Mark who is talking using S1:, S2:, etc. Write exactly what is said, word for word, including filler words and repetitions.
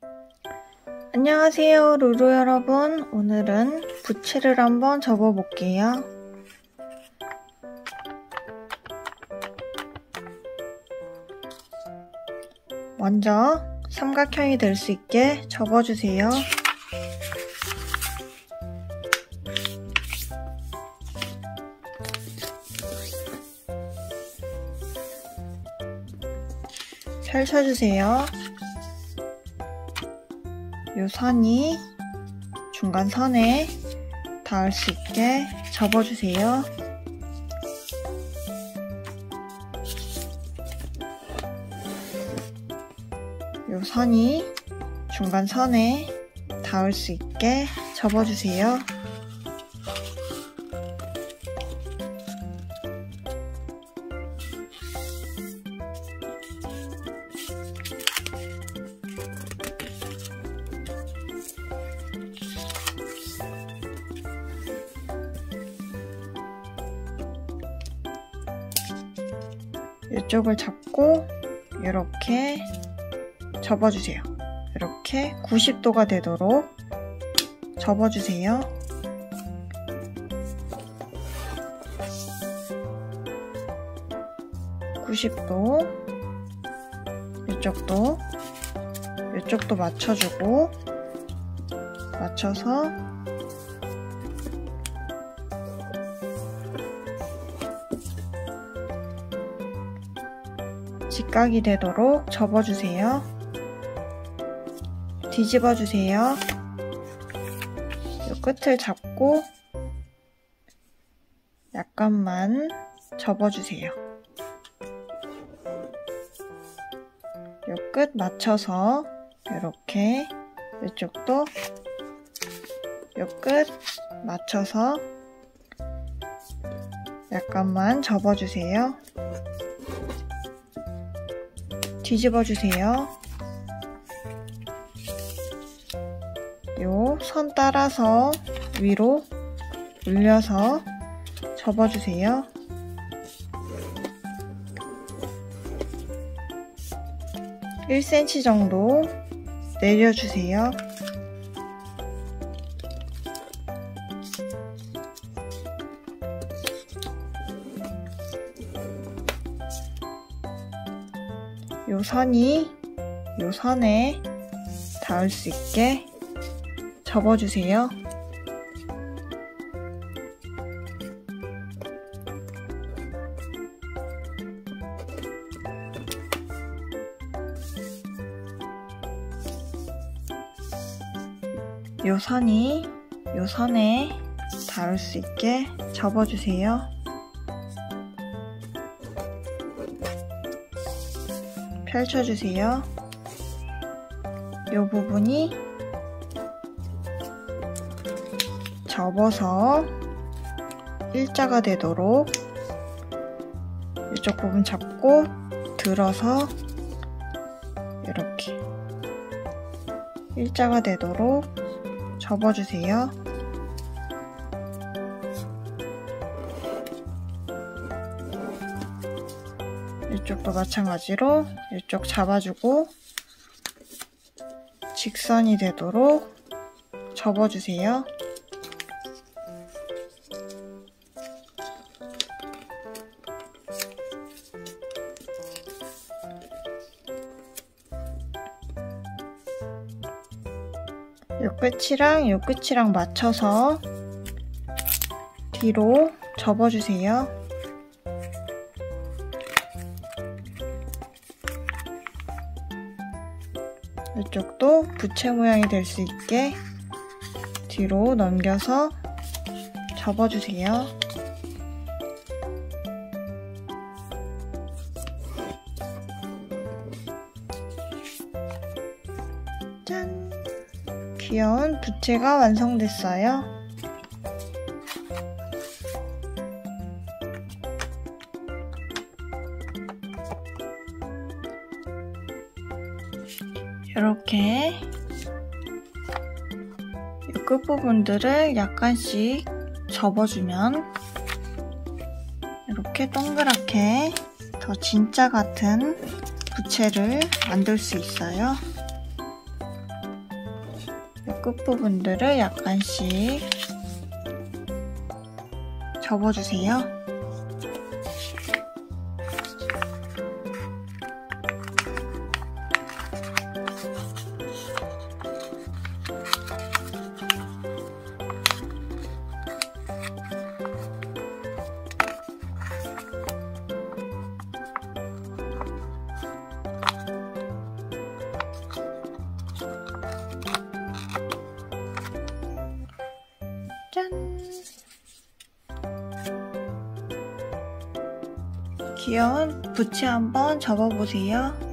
S1: 안녕하세요, 루루 여러분. 오늘은 부채를 한번 접어 볼게요. 먼저 삼각형이 될 수 있게 접어주세요. 펼쳐주세요. 요 선이 중간 선에 닿을 수 있게 접어주세요. 요 선이 중간 선에 닿을 수 있게 접어주세요. 이쪽을 잡고 이렇게 접어주세요. 이렇게 구십 도가 되도록 접어주세요. 구십 도, 이쪽도, 이쪽도 맞춰주고, 맞춰서 직각이 되도록 접어주세요. 뒤집어 주세요. 이 끝을 잡고 약간만 접어주세요. 이 끝 맞춰서 이렇게 이쪽도 이 끝 맞춰서 약간만 접어주세요. 뒤집어 주세요. 요 선 따라서 위로 올려서 접어주세요. 일 센티미터 정도 내려주세요. 요 선이 요 선에 닿을 수 있게 접어주세요. 요 선이 요 선에 닿을 수 있게 접어주세요. 펼쳐주세요. 요 부분이 접어서 일자가 되도록 이쪽 부분 잡고 들어서 이렇게 일자가 되도록 접어주세요. 이쪽도 마찬가지로 이쪽 잡아주고 직선이 되도록 접어주세요. 요 끝이랑 요 끝이랑 맞춰서 뒤로 접어주세요. 이쪽도 부채 모양이 될 수 있게 뒤로 넘겨서 접어주세요. 짠! 귀여운 부채가 완성됐어요. 이렇게 이 끝부분들을 약간씩 접어주면 이렇게 동그랗게 더 진짜 같은 부채를 만들 수 있어요. 이 끝부분들을 약간씩 접어주세요. 짠! 귀여운 부채 한번 접어보세요.